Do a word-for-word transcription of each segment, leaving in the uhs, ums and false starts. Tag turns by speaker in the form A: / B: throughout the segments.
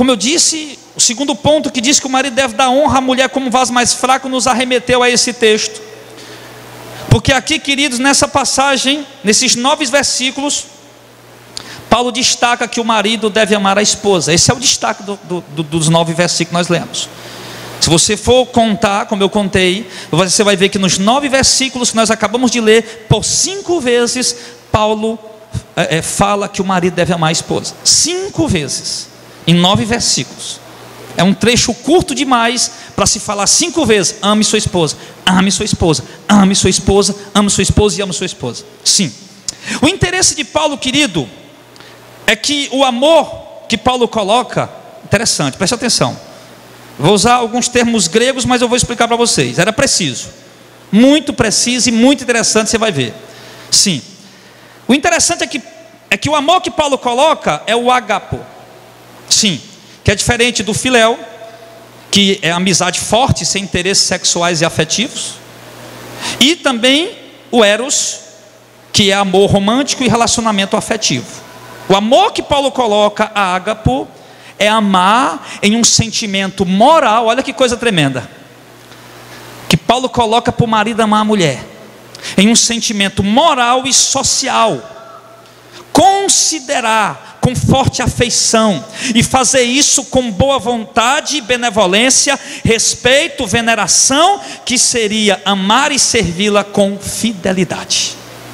A: Como eu disse, o segundo ponto que diz que o marido deve dar honra à mulher como vaso mais fraco, nos arremeteu a esse texto. Porque aqui, queridos, nessa passagem, nesses nove versículos, Paulo destaca que o marido deve amar a esposa. Esse é o destaque do, do, do, dos nove versículos que nós lemos. Se você for contar, como eu contei, você vai ver que nos nove versículos que nós acabamos de ler, por cinco vezes, Paulo é, é, fala que o marido deve amar a esposa. Cinco vezes, em nove versículos. É um trecho curto demais para se falar cinco vezes: ame sua esposa, ame sua esposa, ame sua esposa, ame sua esposa e ame sua esposa. Sim. O interesse de Paulo, querido, é que o amor que Paulo coloca, interessante, preste atenção. Vou usar alguns termos gregos, mas eu vou explicar para vocês. Era preciso, muito preciso e muito interessante, você vai ver. Sim. O interessante é que, é que o amor que Paulo coloca é o agapo. Sim. Que é diferente do filéu, que é amizade forte, sem interesses sexuais e afetivos. E também o eros, que é amor romântico e relacionamento afetivo. O amor que Paulo coloca, a ágapo, é amar em um sentimento moral. Olha que coisa tremenda, que Paulo coloca para o marido amar a mulher, em um sentimento moral e social. Considerar com forte afeição, e fazer isso com boa vontade e benevolência, respeito, veneração, que seria amar e servi-la com fidelidade.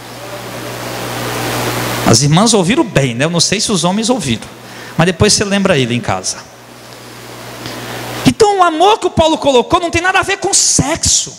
A: As irmãs ouviram bem, né? Eu não sei se os homens ouviram, mas depois você lembra ele em casa. Então o amor que o Paulo colocou não tem nada a ver com sexo,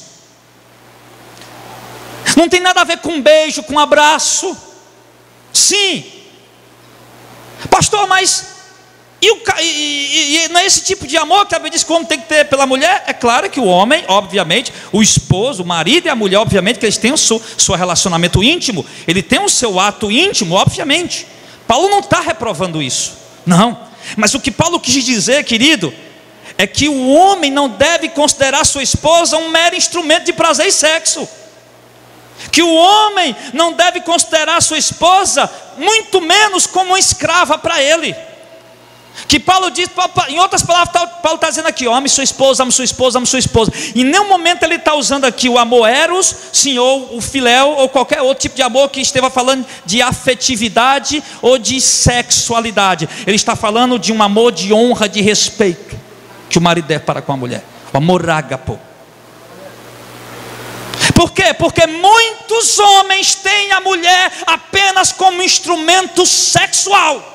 A: não tem nada a ver com beijo, com abraço. Sim, pastor, mas e, o, e, e, e não é esse tipo de amor que a Bíblia diz que o homem tem que ter pela mulher? É claro que o homem, obviamente, o esposo, o marido e a mulher, obviamente que eles têm o seu, seu relacionamento íntimo, ele tem o seu ato íntimo, obviamente. Paulo não está reprovando isso, não. Mas o que Paulo quis dizer, querido, é que o homem não deve considerar sua esposa um mero instrumento de prazer e sexo. Que o homem não deve considerar sua esposa, muito menos como uma escrava para ele. Que Paulo diz, em outras palavras, Paulo está dizendo aqui: ame sua esposa, ame sua esposa, ame sua esposa. Em nenhum momento ele está usando aqui o amor eros, sim, ou o filéu, ou qualquer outro tipo de amor que esteja falando de afetividade ou de sexualidade. Ele está falando de um amor de honra, de respeito, que o marido deve para com a mulher. O amor ágapo. Por quê? Porque muitos homens têm a mulher apenas como instrumento sexual.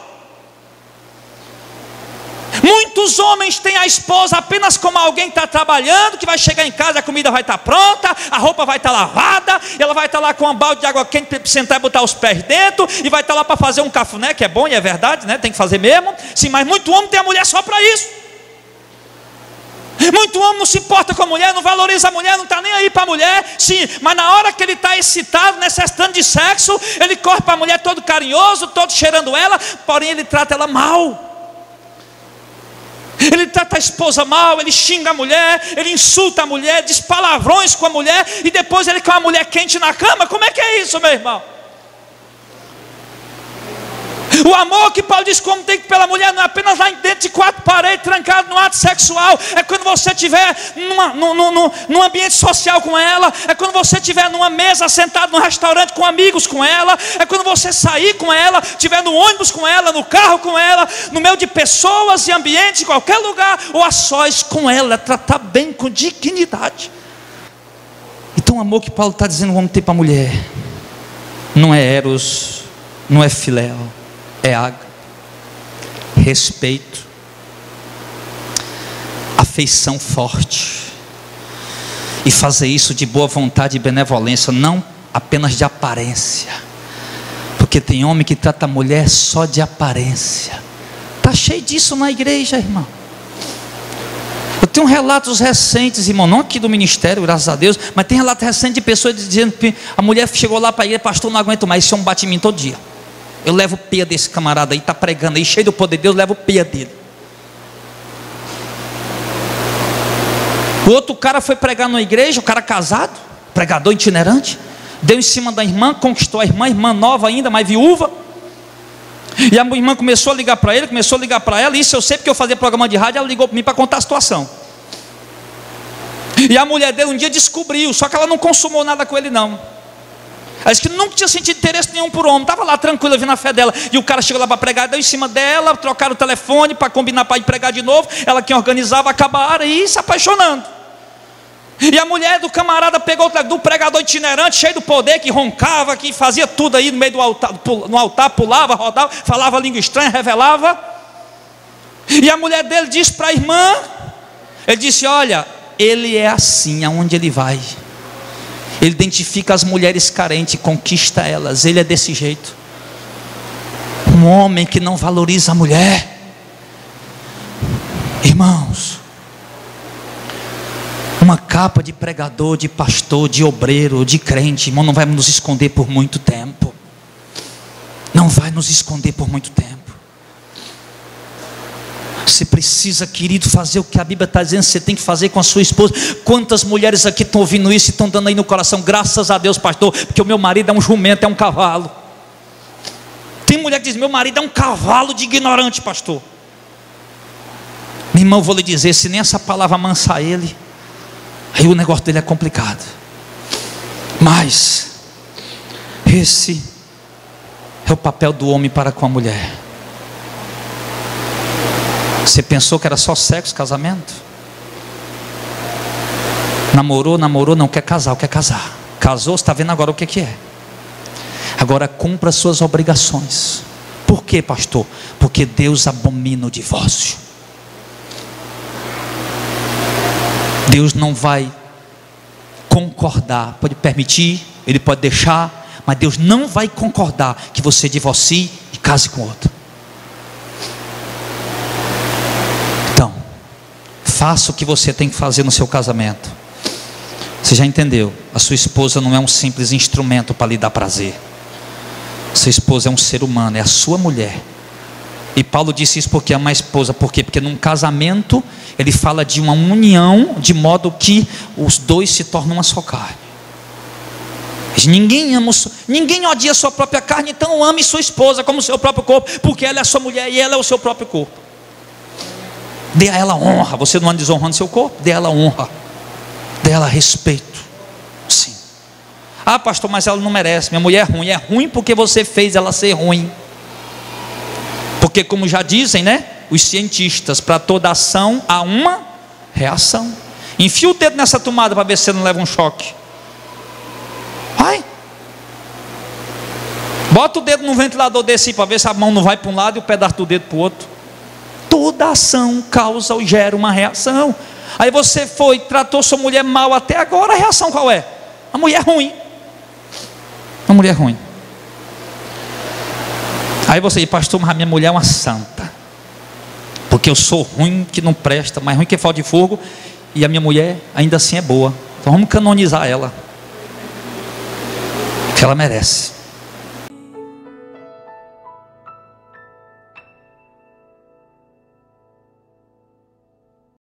A: Muitos homens têm a esposa apenas como alguém que está trabalhando, que vai chegar em casa, a comida vai estar pronta, a roupa vai estar lavada, ela vai estar lá com um balde de água quente para sentar e botar os pés dentro, e vai estar lá para fazer um cafuné, que é bom e é verdade, né? Tem que fazer mesmo. Sim, mas muito homem tem a mulher só para isso. Muito homem não se importa com a mulher, não valoriza a mulher, não está nem aí para a mulher. Sim, mas na hora que ele está excitado, necessitando de sexo, ele corre para a mulher todo carinhoso, todo cheirando ela, porém ele trata ela mal. Ele trata a esposa mal, ele xinga a mulher, ele insulta a mulher, diz palavrões com a mulher, e depois ele quer uma mulher quente na cama. Como é que é isso, meu irmão? O amor que Paulo diz como tem que pela mulher não é apenas lá dentro de quatro paredes, trancado no ato sexual. É quando você estiver numa, num, num, num ambiente social com ela. É quando você estiver numa mesa, sentado num restaurante com amigos com ela. É quando você sair com ela, estiver no ônibus com ela, no carro com ela, no meio de pessoas e ambientes, em qualquer lugar, ou a sós com ela. É tratar bem, com dignidade. Então o amor que Paulo está dizendo vamos ter para a mulher não é eros, não é filéu, é ágape, respeito, afeição forte, e fazer isso de boa vontade e benevolência, não apenas de aparência, porque tem homem que trata a mulher só de aparência. Está cheio disso na igreja, irmão. Eu tenho relatos recentes, irmão, não aqui do ministério, graças a Deus, mas tem relatos recentes de pessoas dizendo que a mulher chegou lá para a igreja: pastor, não aguento mais, esse homem bate em mim todo dia. Eu levo o peia desse camarada aí, está pregando aí, cheio do poder de Deus, levo o peia dele. O outro cara foi pregar numa igreja, o cara casado, pregador itinerante, deu em cima da irmã, conquistou a irmã, irmã nova ainda, mas viúva. E a irmã começou a ligar para ele, começou a ligar para ela. Isso eu sei porque eu fazia programa de rádio. Ela ligou para mim para contar a situação. E a mulher dele um dia descobriu, só que ela não consumou nada com ele não. Ela disse que nunca tinha sentido interesse nenhum por homem, estava lá tranquila, vindo a fé dela. E o cara chegou lá para pregar, deu em cima dela, trocaram o telefone para combinar para ir pregar de novo. Ela quem organizava, acabaram e se apaixonando. E a mulher do camarada pegou do pregador itinerante, cheio do poder, que roncava, que fazia tudo aí no meio do altar, no altar, pulava, rodava, falava língua estranha, revelava. E a mulher dele disse para a irmã, ele disse: olha, ele é assim, aonde ele vai, ele identifica as mulheres carentes, conquista elas, ele é desse jeito. Um homem que não valoriza a mulher, irmãos, uma capa de pregador, de pastor, de obreiro, de crente, irmão, não vai nos esconder por muito tempo. Não vai nos esconder por muito tempo. Você precisa, querido, fazer o que a Bíblia está dizendo. Você tem que fazer com a sua esposa. Quantas mulheres aqui estão ouvindo isso e estão dando aí no coração? Graças a Deus, pastor, porque o meu marido é um jumento, é um cavalo. Tem mulher que diz: meu marido é um cavalo de ignorante, pastor. Meu irmão, eu vou lhe dizer, se nem essa palavra amansar ele, aí o negócio dele é complicado. Mas esse é o papel do homem para com a mulher. Você pensou que era só sexo, casamento? Namorou, namorou, não quer casar, quer casar. Casou, você está vendo agora o que, que é. Agora cumpra suas obrigações. Por quê, pastor? Porque Deus abomina o divórcio. Deus não vai concordar, pode permitir, Ele pode deixar, mas Deus não vai concordar que você divorcie e case com outro. Então, faça o que você tem que fazer no seu casamento. Você já entendeu? A sua esposa não é um simples instrumento para lhe dar prazer. Sua esposa é um ser humano, é a sua mulher. E Paulo disse isso porque ama a esposa. Por quê? Porque num casamento ele fala de uma união, de modo que os dois se tornam uma só carne. Ninguém ama, ninguém odia a sua própria carne, então ame sua esposa como o seu próprio corpo, porque ela é a sua mulher e ela é o seu próprio corpo. Dê a ela honra. Você não anda desonrando seu corpo? Dê a ela honra, dê a ela respeito. Sim. Ah, pastor, mas ela não merece. Minha mulher é ruim. É ruim porque você fez ela ser ruim. Porque, como já dizem, né, os cientistas, para toda ação há uma reação. Enfia o dedo nessa tomada para ver se você não leva um choque. Vai. Bota o dedo no ventilador desse para ver se a mão não vai para um lado e o pedaço do dedo para o outro. Toda ação causa ou gera uma reação. Aí você foi, tratou sua mulher mal até agora, a reação qual é? A mulher ruim. A mulher ruim. Aí você diz: pastor, mas a minha mulher é uma santa, porque eu sou ruim que não presta, mais ruim que falta de fogo, e a minha mulher ainda assim é boa. Então vamos canonizar ela, que ela merece.